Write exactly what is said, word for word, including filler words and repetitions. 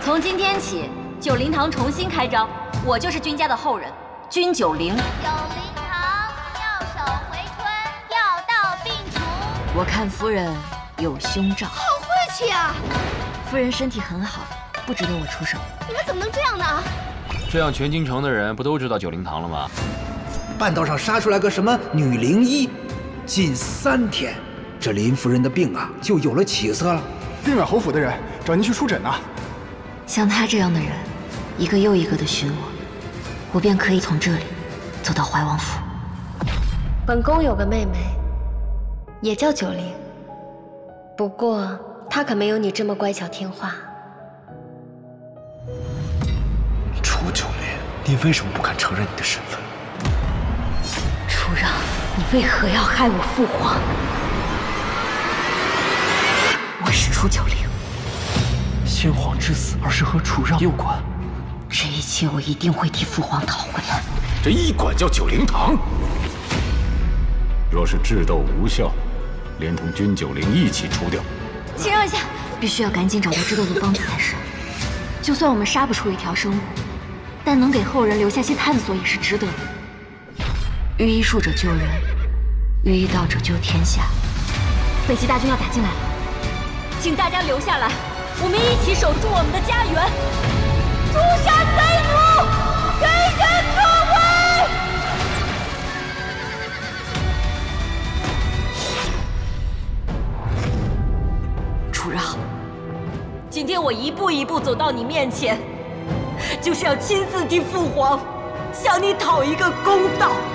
从今天起，九灵堂重新开张，我就是君家的后人，君九灵。 九灵堂妙手回春，药到病除。 我看夫人有凶兆。 好晦气啊！ 夫人身体很好，不值得我出手。 你们怎么能这样呢？ 这样全京城的人不都知道九灵堂了吗？ 半道上杀出来个什么女灵医，近三天，这林夫人的病啊就有了起色了。 定远侯府的人找您去出诊呢。 像他这样的人，一个又一个的寻我，我便可以从这里走到怀王府。 本宫有个妹妹，也叫九灵，不过她可没有你这么乖巧听话。 楚九灵，你为什么不敢承认你的身份？ 楚让，你为何要害我父皇？我是楚九灵。 先皇之死，而是和楚让有关。 这一切我一定会替父皇讨回来。 这一馆叫九灵堂，若是智斗无效，连同君九灵一起除掉。 请让一下，必须要赶紧找到智斗的方子才是。就算我们杀不出一条生物，但能给后人留下些探索也是值得的。御医术者救人，御医道者救天下。北齐大军要打进来了，请大家留下来。我们一起守住我们的家园，诛杀贼奴，给人作威。楚让，今天我一步一步走到你面前，就是要亲自替父皇向你讨一个公道。